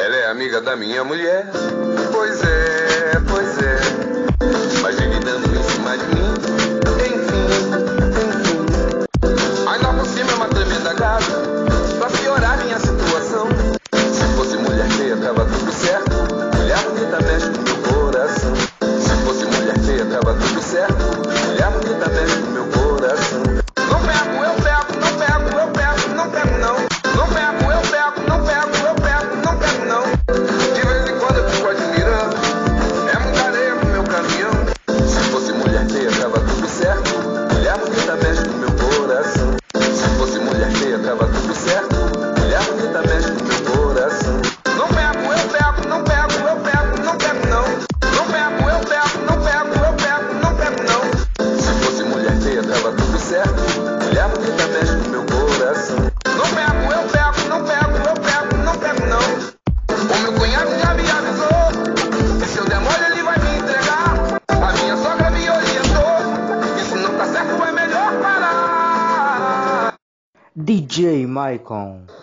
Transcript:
Ela é amiga da minha mulher. Pois é, pois é. Mas vive dando em cima de mim. Enfim. Ainda por cima é uma tremenda gata. Pra piorar minha situação. Se fosse mulher feia, tava tudo certo. Mulher bonita mexe com meu coração. Se fosse mulher feia, tava tudo certo. Mulher bonita mexe com meu coração. Não pego, eu pego, não pego, eu pego, não pego não. Não pego, eu pego, não pego, eu pego, não pego não. De vez em quando eu fico admirando. É muita areia pro meu caminhão. Se fosse mulher feia, tava tudo certo. Mulher bonita mexe com meu coração. Se fosse mulher feia, tava tudo certo. Mulher bonita mexe com meu coração. Não pego, eu pego, não pego, eu pego, não pego não. Não pego, eu pego, não pego, eu pego, não pego não. Se fosse mulher feia, tava tudo certo. Mulher bonita mexe com meu coração. Não pego, eu pego, não pego, eu pego, não pego não. O meu cunhado já me avisou que se eu der mole ele vai me entregar. A minha sogra me orientou. Isso não tá certo, é melhor parar. DJ Maicon.